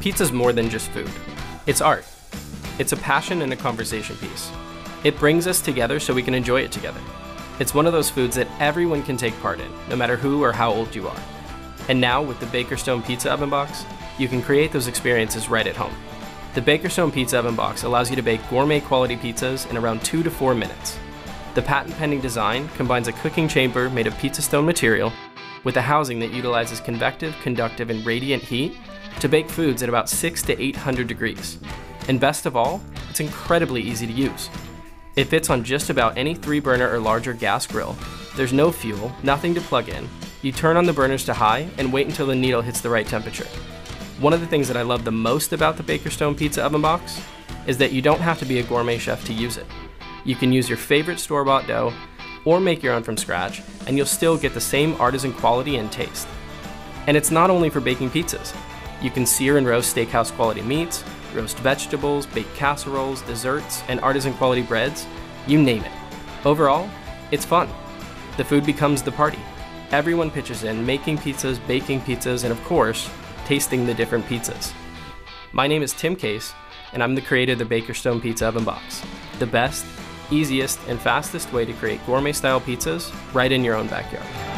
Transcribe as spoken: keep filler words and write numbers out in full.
Pizza's more than just food. It's art. It's a passion and a conversation piece. It brings us together so we can enjoy it together. It's one of those foods that everyone can take part in, no matter who or how old you are. And now, with the BakerStone Pizza Oven Box, you can create those experiences right at home. The BakerStone Pizza Oven Box allows you to bake gourmet quality pizzas in around two to four minutes. The patent-pending design combines a cooking chamber made of pizza stone material with a housing that utilizes convective, conductive, and radiant heat to bake foods at about six to eight hundred degrees. And best of all, it's incredibly easy to use. It fits on just about any three burner or larger gas grill. There's no fuel, nothing to plug in. You turn on the burners to high and wait until the needle hits the right temperature. One of the things that I love the most about the BakerStone Pizza Oven Box is that you don't have to be a gourmet chef to use it. You can use your favorite store-bought dough or make your own from scratch, and you'll still get the same artisan quality and taste. And it's not only for baking pizzas. You can sear and roast steakhouse quality meats, roast vegetables, bake casseroles, desserts, and artisan quality breads, you name it. Overall, it's fun. The food becomes the party. Everyone pitches in, making pizzas, baking pizzas, and of course, tasting the different pizzas. My name is Tim Case, and I'm the creator of the BakerStone Pizza Oven Box, the best, easiest, and fastest way to create gourmet-style pizzas right in your own backyard.